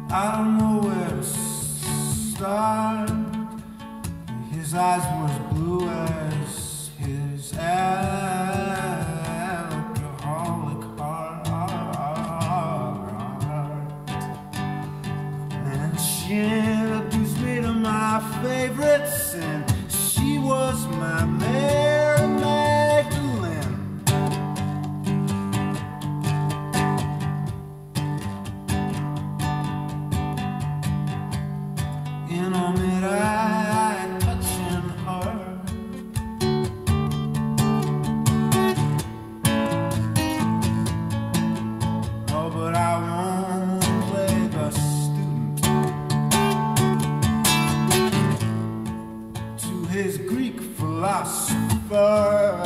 I don't know where to start. His eyes were as blue as his alcoholic heart. And she introduced me to my favorites, and she was my Mary Magdalene. In a midnight touching her, oh, but I won't play the student to his Greek philosopher.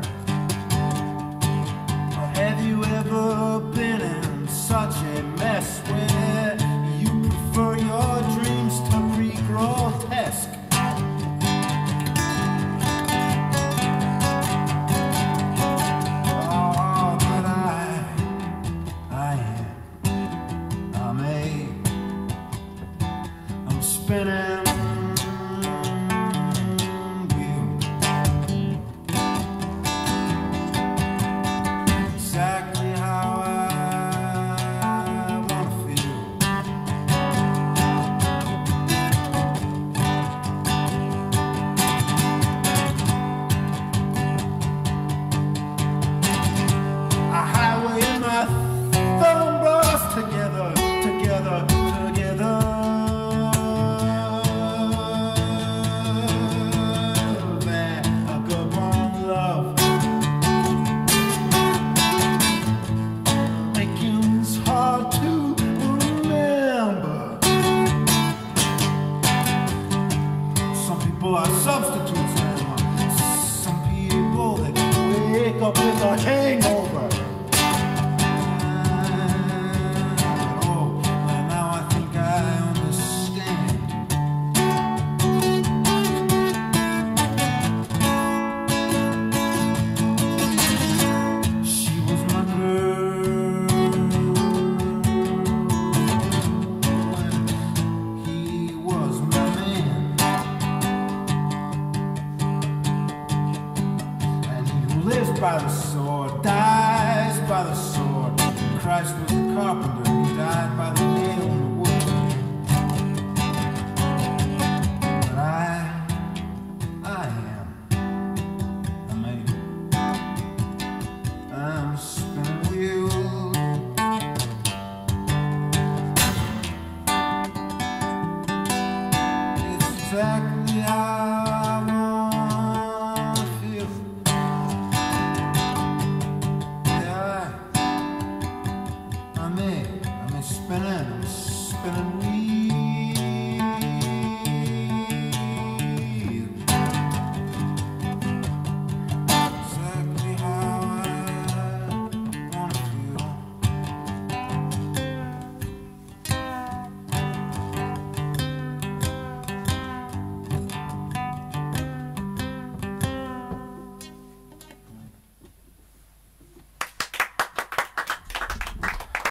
Have you ever been in such a mess where you prefer your dreams to be grotesque? Oh, but I'm spinning wheels. Exactly how I wanna feel. I highway my thumb bars together. Vagabond love, making's hard to remember. Some people are substitutes, and some people they wake up with a hangover. Lives by the sword, dies by the sword. Christ was a carpenter, he died by the nail in the wood. But I am amazing. I'm spinning wheels. It's exactly how I wanna feel. I'm spinning wheels.